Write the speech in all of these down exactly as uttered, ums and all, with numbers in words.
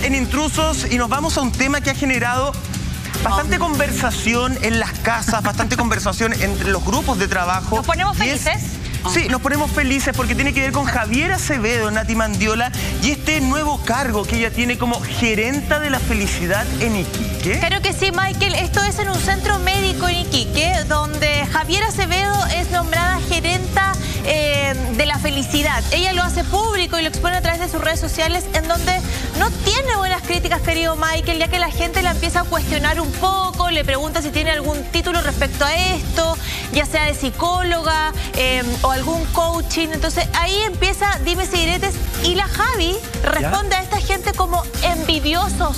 en Intrusos y nos vamos a un tema que ha generado bastante conversación en las casas, bastante conversación entre los grupos de trabajo. ¿Nos ponemos felices? Sí, nos ponemos felices porque tiene que ver con Javiera Acevedo, Nati Mandiola, y este nuevo cargo que ella tiene como gerenta de la felicidad en Iquique. Claro que sí, Michael. Esto es en un centro médico en Iquique, donde Javiera Acevedo es nombrada gerenta eh, de la felicidad. Ella lo hace público y lo expone a través de sus redes sociales, en donde no tiene buenas críticas, querido Michael, ya que la gente la empieza a cuestionar un poco, le pregunta si tiene algún título respecto a esto, ya sea de psicóloga eh, o algún coaching. Entonces ahí empieza dimes y diretes y la Javi responde ¿Ya? a esta gente como envidiosos.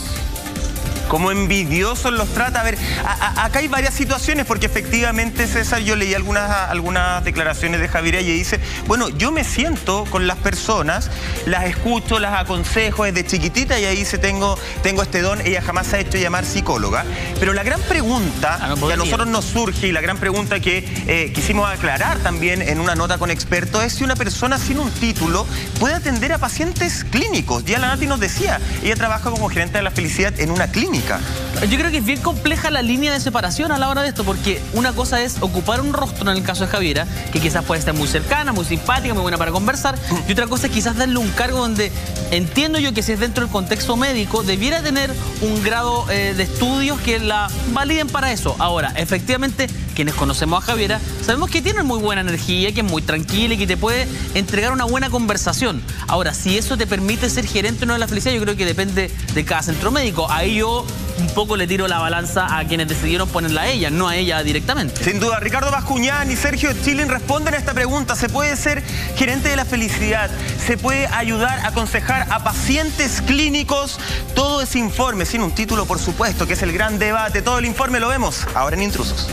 Como envidiosos los trata. A ver, a, a, acá hay varias situaciones porque efectivamente, César, yo leí algunas, algunas declaraciones de Javiera y ella dice, bueno, yo me siento con las personas, las escucho, las aconsejo desde chiquitita y ahí dice, tengo, tengo este don. Ella jamás se ha hecho llamar psicóloga. Pero la gran pregunta ah, no que a nosotros nos surge y la gran pregunta que eh, quisimos aclarar también en una nota con expertos es si una persona sin un título puede atender a pacientes clínicos. Ya la Nati nos decía, ella trabaja como gerente de la felicidad en una clínica. Yo creo que es bien compleja la línea de separación a la hora de esto, porque una cosa es ocupar un rostro en el caso de Javiera, que quizás puede estar muy cercana, muy simpática, muy buena para conversar, y otra cosa es quizás darle un cargo donde entiendo yo que si es dentro del contexto médico, debiera tener un grado eh, de estudios que la validen para eso. Ahora, efectivamente, quienes conocemos a Javiera, sabemos que tiene muy buena energía, que es muy tranquila y que te puede entregar una buena conversación. Ahora, si eso te permite ser gerente o no de la felicidad, yo creo que depende de cada centro médico. Ahí yo un poco le tiro la balanza a quienes decidieron ponerla a ella, no a ella directamente. Sin duda, Ricardo Bascuñán y Sergio Chilin responden a esta pregunta. ¿Se puede ser gerente de la felicidad? ¿Se puede ayudar a aconsejar a pacientes clínicos? Todo ese informe, sin un título, por supuesto, que es el gran debate. Todo el informe lo vemos ahora en Intrusos.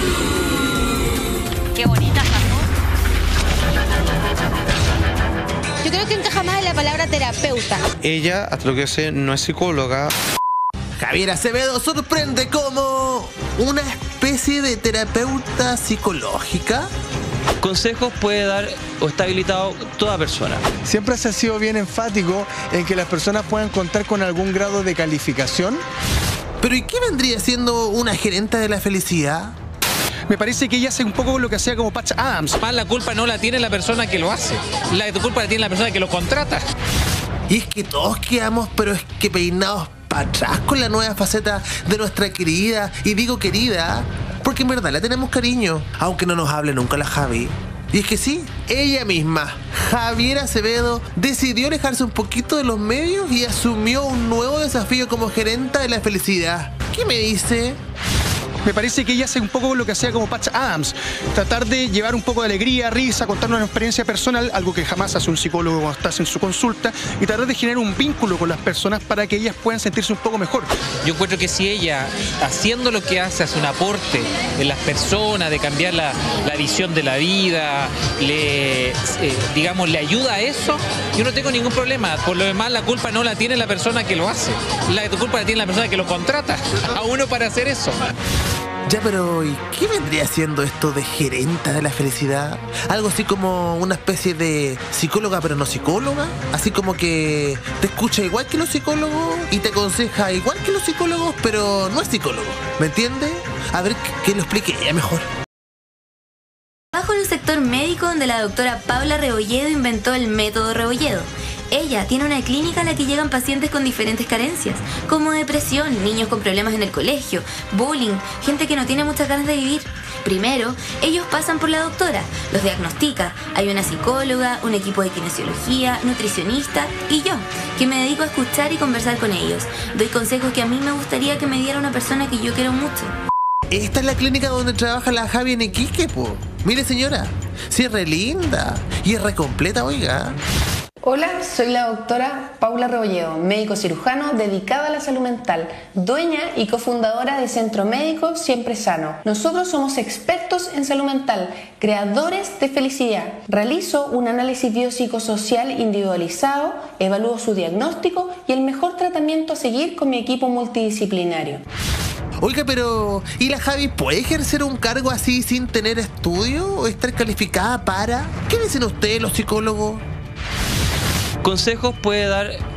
Qué bonita, ¿no? Yo creo que encaja más en la palabra terapeuta. Ella, hasta lo que sé, no es psicóloga. Javiera Acevedo sorprende como una especie de terapeuta psicológica. Consejos puede dar o está habilitado toda persona. Siempre se ha sido bien enfático en que las personas puedan contar con algún grado de calificación. Pero ¿y qué vendría siendo una gerenta de la felicidad? Me parece que ella hace un poco lo que hacía como Patch Adams. Más la culpa no la tiene la persona que lo hace, la culpa la tiene la persona que lo contrata. Y es que todos quedamos, pero es que peinados para atrás con la nueva faceta de nuestra querida, y digo querida, porque en verdad la tenemos cariño, aunque no nos hable nunca la Javi. Y es que sí, ella misma, Javiera Acevedo, decidió alejarse un poquito de los medios y asumió un nuevo desafío como gerenta de la felicidad. ¿Qué me dice? Me parece que ella hace un poco lo que hacía como Patch Adams, tratar de llevar un poco de alegría, risa, contarnos una experiencia personal, algo que jamás hace un psicólogo cuando estás en su consulta, y tratar de generar un vínculo con las personas para que ellas puedan sentirse un poco mejor. Yo encuentro que si ella, haciendo lo que hace, hace un aporte en las personas, de cambiar la, la visión de la vida, le, eh, digamos, le ayuda a eso, yo no tengo ningún problema. Por lo demás, la culpa no la tiene la persona que lo hace, la culpa la tiene la persona que lo contrata a uno para hacer eso. Ya, pero ¿y qué vendría siendo esto de gerenta de la felicidad? Algo así como una especie de psicóloga pero no psicóloga. Así como que te escucha igual que los psicólogos y te aconseja igual que los psicólogos, pero no es psicólogo. ¿Me entiendes? A ver, que, que lo explique ella mejor. Trabajo en un sector médico donde la doctora Paula Rebolledo inventó el método Rebolledo. Ella tiene una clínica a la que llegan pacientes con diferentes carencias, como depresión, niños con problemas en el colegio, bullying, gente que no tiene muchas ganas de vivir. Primero, ellos pasan por la doctora, los diagnostica. Hay una psicóloga, un equipo de kinesiología, nutricionista y yo, que me dedico a escuchar y conversar con ellos. Doy consejos que a mí me gustaría que me diera una persona que yo quiero mucho. Esta es la clínica donde trabaja la Javi en Iquique, po. Mire, señora, sí es re linda y es re completa, oiga. Hola, soy la doctora Paula Rebolledo, médico cirujano dedicada a la salud mental, dueña y cofundadora de Centro Médico Siempre Sano. Nosotros somos expertos en salud mental, creadores de felicidad. Realizo un análisis biopsicosocial individualizado, evalúo su diagnóstico y el mejor tratamiento a seguir con mi equipo multidisciplinario. Oiga, pero ¿y la Javi puede ejercer un cargo así sin tener estudio o estar calificada para? ¿Qué dicen ustedes los psicólogos? Consejos puede dar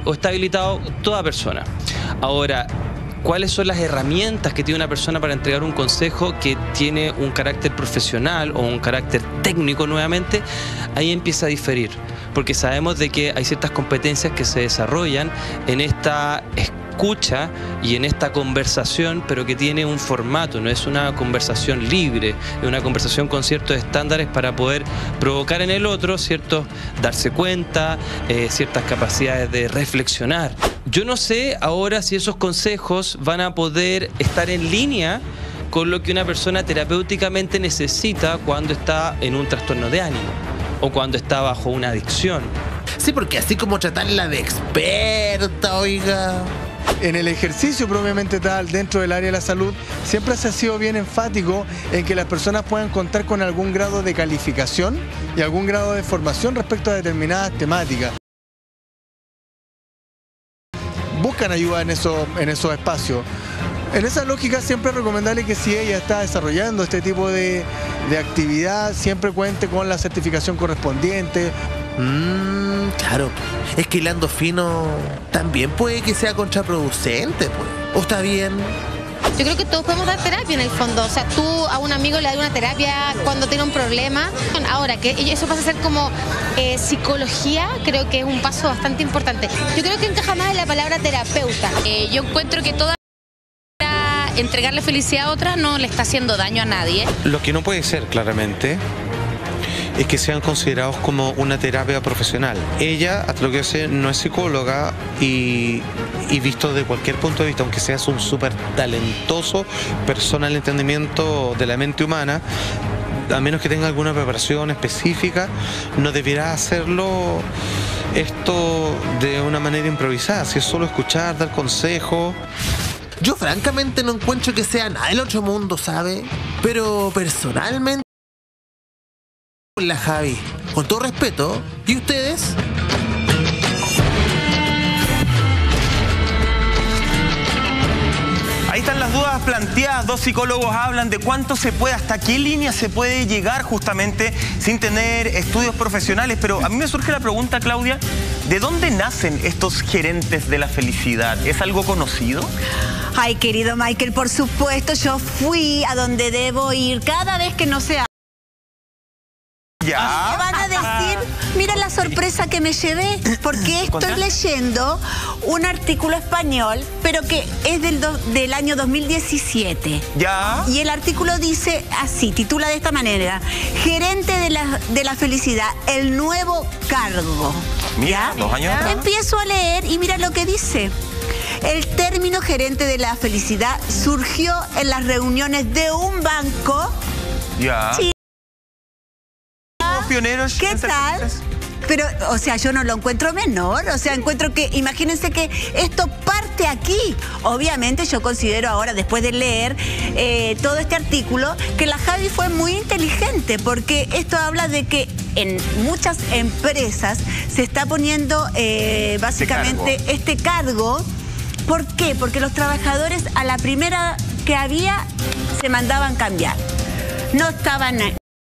o está habilitado toda persona. Ahora, ¿cuáles son las herramientas que tiene una persona para entregar un consejo que tiene un carácter profesional o un carácter técnico nuevamente? Ahí empieza a diferir, porque sabemos de que hay ciertas competencias que se desarrollan en esta escucha y en esta conversación, pero que tiene un formato, no es una conversación libre, es una conversación con ciertos estándares para poder provocar en el otro, ¿cierto?, darse cuenta, eh, ciertas capacidades de reflexionar. Yo no sé ahora si esos consejos van a poder estar en línea con lo que una persona terapéuticamente necesita cuando está en un trastorno de ánimo o cuando está bajo una adicción. Sí, porque así como tratarla de experta, oiga... En el ejercicio propiamente tal, dentro del área de la salud, siempre se ha sido bien enfático en que las personas puedan contar con algún grado de calificación y algún grado de formación respecto a determinadas temáticas. Buscan ayuda en, eso, en esos espacios. En esa lógica siempre es recomendable que si ella está desarrollando este tipo de, de actividad, siempre cuente con la certificación correspondiente. Mmm, claro. Es que hilando fino también puede que sea contraproducente, pues. ¿O está bien? Yo creo que todos podemos dar terapia en el fondo. O sea, tú a un amigo le das una terapia cuando tiene un problema. Ahora, que eso pasa a ser como eh, psicología, creo que es un paso bastante importante. Yo creo que encaja más en la palabra terapeuta. Eh, yo encuentro que toda entregarle felicidad a otra no le está haciendo daño a nadie. Lo que no puede ser, claramente, es que sean considerados como una terapia profesional. Ella, hasta lo que sé, no es psicóloga y, y visto de cualquier punto de vista, aunque seas un súper talentoso persona en el entendimiento de la mente humana, a menos que tenga alguna preparación específica, no deberá hacerlo esto de una manera improvisada. Si es solo escuchar, dar consejos. Yo francamente no encuentro que sea nada del otro mundo, ¿sabe? Pero personalmente... La Javi, con todo respeto, ¿y ustedes? Ahí están las dudas planteadas. Dos psicólogos hablan de cuánto se puede, hasta qué línea se puede llegar justamente sin tener estudios profesionales. Pero a mí me surge la pregunta, Claudia, ¿de dónde nacen estos gerentes de la felicidad? ¿Es algo conocido? Ay, querido Michael, por supuesto, yo fui a donde debo ir cada vez que no sea. Ya. Me van a decir, mira la sorpresa que me llevé, porque estoy leyendo un artículo español, pero que es del, do, del año dos mil diecisiete. Ya. Y el artículo dice así, titula de esta manera: Gerente de la, de la felicidad, el nuevo cargo. Mira, ¿Ya? dos años atrás. Empiezo a leer y mira lo que dice. El término gerente de la felicidad surgió en las reuniones de un banco. Ya. Sí. Pioneros. ¿Qué tal? Pero, o sea, yo no lo encuentro menor. O sea, encuentro que, imagínense que esto parte aquí. Obviamente yo considero ahora, después de leer eh, todo este artículo, que la Javi fue muy inteligente, porque esto habla de que en muchas empresas se está poniendo eh, básicamente este cargo. este cargo. ¿Por qué? Porque los trabajadores a la primera que había se mandaban cambiar. No estaban...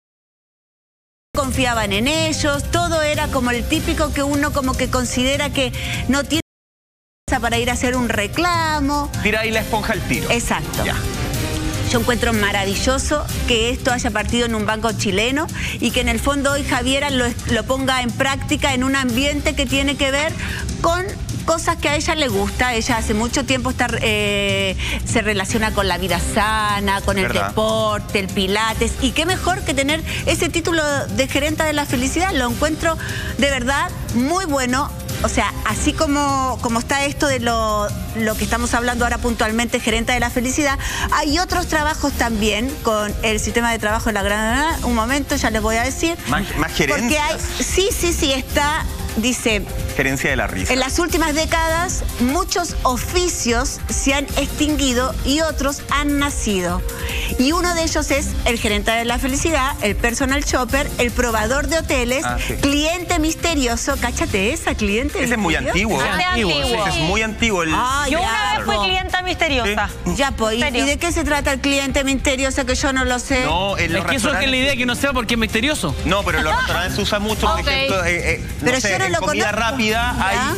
confiaban en ellos, todo era como el típico que uno como que considera que no tiene para ir a hacer un reclamo. Tira ahí la esponja al tiro. Exacto. Ya. Yo encuentro maravilloso que esto haya partido en un banco chileno y que en el fondo hoy Javiera lo, lo ponga en práctica en un ambiente que tiene que ver con cosas que a ella le gusta. Ella hace mucho tiempo está, eh, se relaciona con la vida sana, con el ¿verdad? deporte, el pilates. Y qué mejor que tener ese título de gerente de la felicidad. Lo encuentro de verdad muy bueno. O sea, así como, como está esto de lo, lo que estamos hablando ahora puntualmente, gerente de la felicidad, hay otros trabajos también con el sistema de trabajo de la Gran... Un momento, ya les voy a decir. Más, más gerencias. Porque hay, sí, sí, sí, está, dice... Gerencia de la risa. En las últimas décadas, muchos oficios se han extinguido y otros han nacido. Y uno de ellos es el gerente de la felicidad, el personal shopper, el probador de hoteles, ah, sí. cliente misterioso. Cáchate esa, cliente Ese misterioso. es muy antiguo. Ese es antiguo. Ese es muy antiguo. El... Ay, yo una vez fui clienta misteriosa. ¿Sí? Ya, pues. ¿Y de qué se trata el cliente misterioso que yo no lo sé? No, en es que eso es que la idea que no sea porque es misterioso. No, pero en los restaurantes se usa mucho, por okay. ejemplo, eh, eh, no pero sé, yo no en lo comida conozco. rápida ¿Ya? hay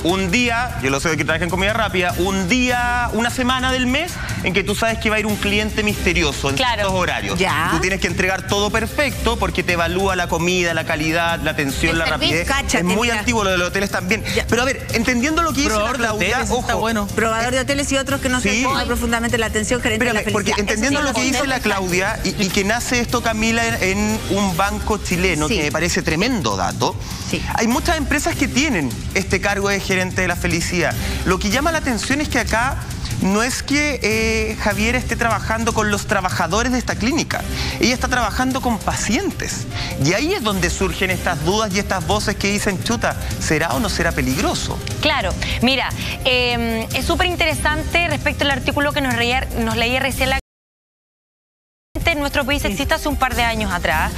un día, yo lo sé que trabajan en comida rápida, un día, una semana del mes en que tú sabes que va a ir un cliente misterioso en Claro. ciertos horarios. Ya. Tú tienes que entregar todo perfecto porque te evalúa la comida, la calidad, la atención, El la servicio. rapidez. Cáchate, es muy mira. antiguo lo de los hoteles también. Pero a ver, entendiendo lo que dice la Probador de Claudia, hoteles, está ojo, bueno. Probador de hoteles y otros que no se Sí. enfocan profundamente en la atención gerente de la espérame, felicidad. porque entendiendo Eso lo sí que dice la Claudia y, y que nace esto, Camila, en, en un banco chileno, Sí. que me parece tremendo dato, Sí. hay muchas empresas que tienen este cargo de gerente de la felicidad. Lo que llama la atención es que acá no es que eh, Javiera esté trabajando con los trabajadores de esta clínica. Ella está trabajando con pacientes. Y ahí es donde surgen estas dudas y estas voces que dicen, chuta, ¿será o no será peligroso? Claro, mira, eh, es súper interesante respecto al artículo que nos, reía, nos leía recién la... En nuestro país existe hace un par de años atrás.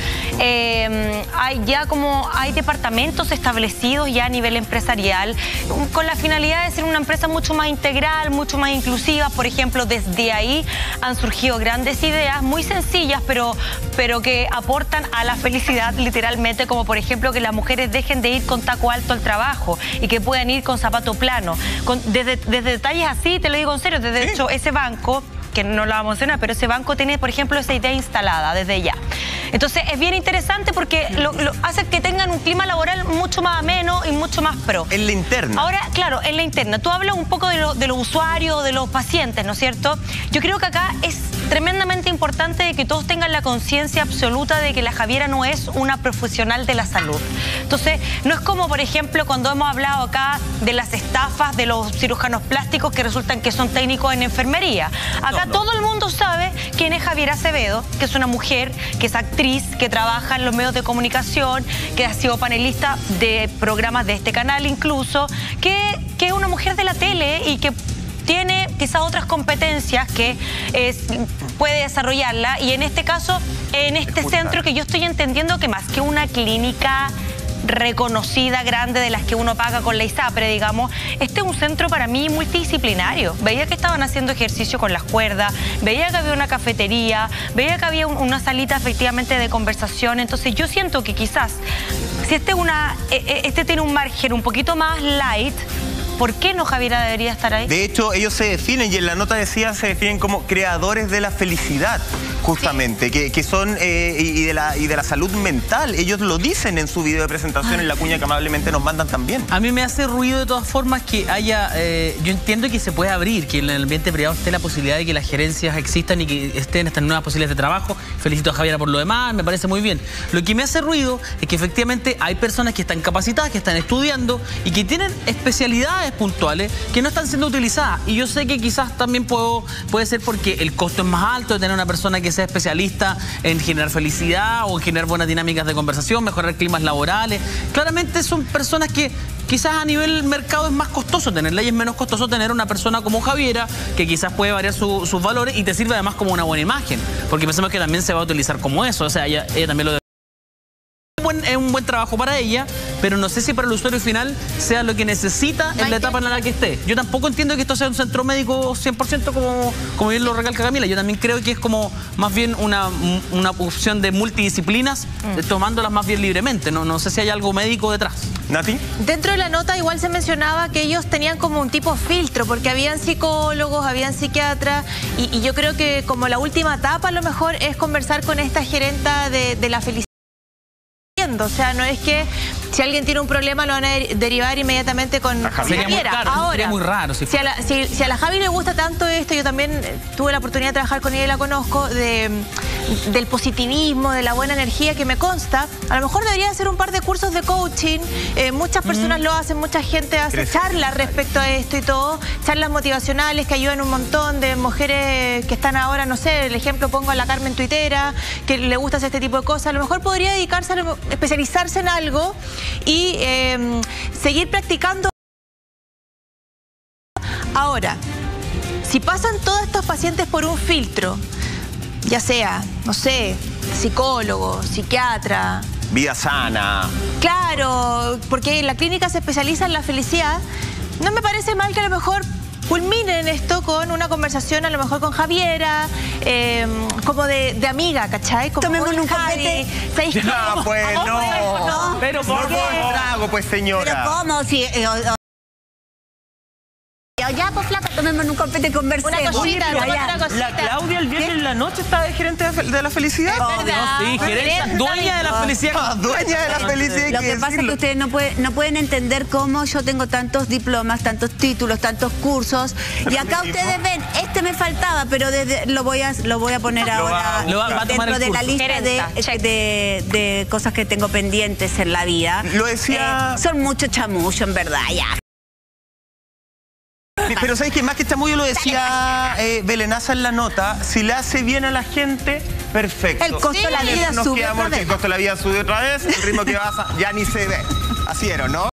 Eh, hay ya como hay departamentos establecidos ya a nivel empresarial con la finalidad de ser una empresa mucho más integral, mucho más inclusiva. Por ejemplo, desde ahí han surgido grandes ideas muy sencillas, pero, pero que aportan a la felicidad literalmente, como por ejemplo que las mujeres dejen de ir con taco alto al trabajo y que puedan ir con zapato plano. Con, desde, desde detalles así, te lo digo en serio, desde hecho ese banco, que no lo vamos a mencionar, pero ese banco tiene, por ejemplo, esa idea instalada desde ya. Entonces, es bien interesante porque lo, lo hace que tengan un clima laboral mucho más ameno y mucho más pro. En la interna. Ahora, claro, en la interna. Tú hablas un poco de, lo, de los usuarios, de los pacientes, ¿no es cierto? Yo creo que acá es tremendamente importante de que todos tengan la conciencia absoluta de que la Javiera no es una profesional de la salud. Entonces, no es como, por ejemplo, cuando hemos hablado acá de las estafas de los cirujanos plásticos que resultan que son técnicos en enfermería. Acá no, no. todo el mundo sabe quién es Javiera Acevedo, que es una mujer, que es actriz, que trabaja en los medios de comunicación, que ha sido panelista de programas de este canal incluso, que, que es una mujer de la tele y que tiene quizás otras competencias que es, puede desarrollarla, y en este caso, en este centro que yo estoy entendiendo que más que una clínica reconocida, grande, de las que uno paga con la ISAPRE, digamos, este es un centro para mí multidisciplinario. Veía que estaban haciendo ejercicio con las cuerdas, veía que había una cafetería, veía que había un, una salita efectivamente de conversación. Entonces yo siento que quizás, si este, una, este tiene un margen un poquito más light, ¿por qué no Javiera debería estar ahí? De hecho, ellos se definen, y en la nota decía, se definen como creadores de la felicidad, justamente, sí. que, que son, eh, y, de la, y de la salud mental. Ellos lo dicen en su video de presentación, Ay. en la cuña que amablemente nos mandan también. A mí me hace ruido de todas formas que haya, eh, yo entiendo que se puede abrir, que en el ambiente privado esté la posibilidad de que las gerencias existan y que estén estas nuevas posibilidades de trabajo. Felicito a Javiera por lo demás, me parece muy bien. Lo que me hace ruido es que efectivamente hay personas que están capacitadas, que están estudiando y que tienen especialidades puntuales que no están siendo utilizadas. Y yo sé que quizás también puedo, puede ser porque el costo es más alto de tener una persona que sea especialista en generar felicidad o en generar buenas dinámicas de conversación, mejorar climas laborales. Claramente son personas que quizás a nivel mercado es más costoso tenerla y es menos costoso tener una persona como Javiera, que quizás puede variar su, sus valores y te sirve además como una buena imagen, porque pensamos que también se va a utilizar como eso. O sea, ella, ella también lo es un buen trabajo para ella, pero no sé si para el usuario final sea lo que necesita en la etapa en la que esté. Yo tampoco entiendo que esto sea un centro médico cien por ciento como, como bien lo recalca Camila. Yo también creo que es como más bien una, una opción de multidisciplinas, mm. tomándolas más bien libremente. No, no sé si hay algo médico detrás. ¿Nati? Dentro de la nota igual se mencionaba que ellos tenían como un tipo filtro, porque habían psicólogos, habían psiquiatras, y, y yo creo que como la última etapa a lo mejor es conversar con esta gerenta de, de la felicidad. O sea, no es que si alguien tiene un problema lo van a derivar inmediatamente con Javiera. Ahora, sería muy raro. Si, si, a la, si, si a la Javi le gusta tanto esto, yo también tuve la oportunidad de trabajar con ella y la conozco, de, del positivismo, de la buena energía que me consta, a lo mejor debería hacer un par de cursos de coaching. Eh, muchas personas mm. lo hacen, mucha gente hace charlas respecto a esto y todo, charlas motivacionales que ayudan un montón de mujeres que están ahora, no sé, el ejemplo pongo a la Carmen Tuitera, que le gusta hacer este tipo de cosas. A lo mejor podría dedicarse a lo, especializarse en algo y eh, seguir practicando. Ahora, si pasan todos estos pacientes por un filtro, ya sea, no sé, psicólogo, psiquiatra, vida sana. Claro, porque la clínica se especializa en la felicidad, no me parece mal que a lo mejor culminen esto con una conversación a lo mejor con Javiera, eh, como de, de amiga, ¿cachai? Como tomemos un copete. No, pues no. no. Pero por qué? No, trago, pues señora. Pero ¿cómo? Si, eh, tomemos un copete y conversemos. Una cosita, Oye, tómate allá. una cosita. La Claudia el viernes ¿Qué? en la noche estaba de gerente de fe- de la felicidad. Es verdad. Sí, gerenta, dueña de la felicidad. Ah, dueña de la felicidad. hay Lo que pasa es decirlo. que ustedes no, puede- no pueden entender cómo yo tengo tantos diplomas, tantos títulos, tantos cursos. Y acá ustedes ven, este me faltaba, pero desde- lo, voy a, lo voy a poner Lo va ahora a- lo va- va a tomar dentro el de la curso. lista de, Gerenta, check. de- de cosas que tengo pendientes en la vida. Lo decía- Eh, son mucho chamullo, en verdad, ya. Pero ¿sabes qué? Más que chamullo lo decía eh, Belenaza en la nota, si le hace bien a la gente, perfecto. El costo de la vida Nos sube quedamos- otra vez. El costo de la vida sube otra vez, el ritmo que vas a, ya ni se ve. Así era, ¿no?